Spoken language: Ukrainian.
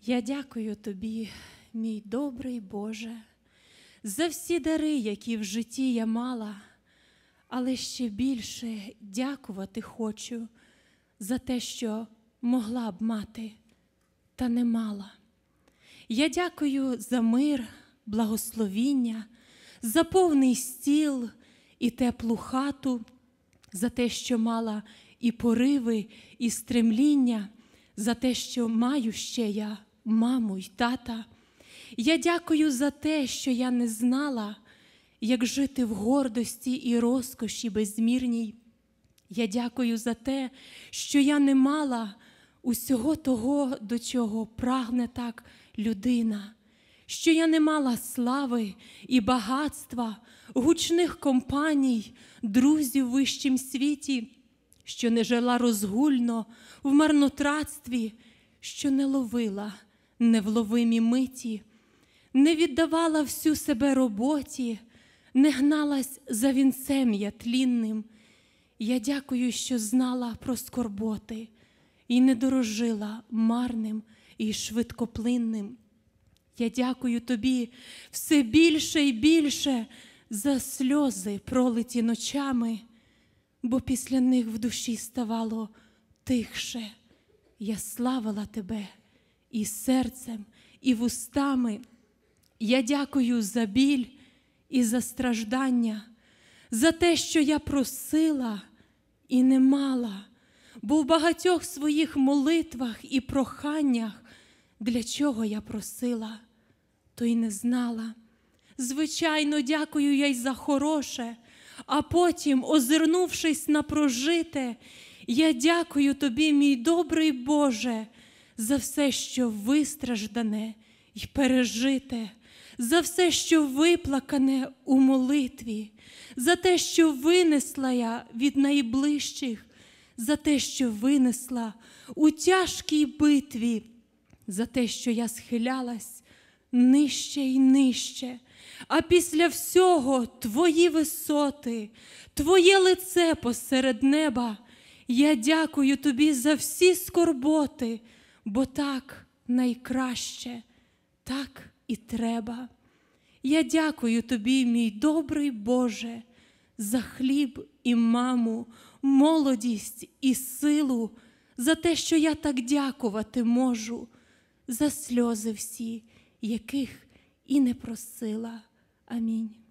Я дякую Тобі, мій добрий Боже, за всі дари, які в житті я мала, але ще більше дякувати хочу за те, що могла б мати, та не мала. Я дякую за мир, благословіння, за повний стіл і теплу хату, за те, що мала і пориви, і стремління, за те, що маю ще я маму й тата. Я дякую за те, що я не знала, як жити в гордості і розкоші безмірній. Я дякую за те, що я не мала усього того, до чого прагне так людина, що я не мала слави і багатства, гучних компаній, друзів в вищім світі, що не жила розгульно в марнотратстві, що не ловила невловимі миті, не віддавала всю себе роботі, не гналась за вінцем я тлінним. Я дякую, що знала про скорботи і не дорожила марним і швидкоплинним. Я дякую Тобі все більше і більше за сльози, пролиті ночами, бо після них в душі ставало тихше. Я славила Тебе і серцем, і вустами. Я дякую за біль і за страждання, за те, що я просила і не мала, бо в багатьох своїх молитвах і проханнях, для чого я просила, то й не знала. Звичайно, дякую я й за хороше, а потім, озирнувшись на прожите, я дякую Тобі, мій добрий Боже, за все, що вистраждане й пережите, за все, що виплакане у молитві, за те, що винесла я від найближчих, за те, що винесла у тяжкій битві, за те, що я схилялась нижче й нижче, а після всього Твої висоти, Твоє лице посеред неба. Я дякую Тобі за всі скорботи, бо так найкраще, так і треба. Я дякую Тобі, мій добрий Боже, за хліб і маму, молодість і силу, за те, що я так дякувати можу, за сльози всі, яких і не просила. Амінь.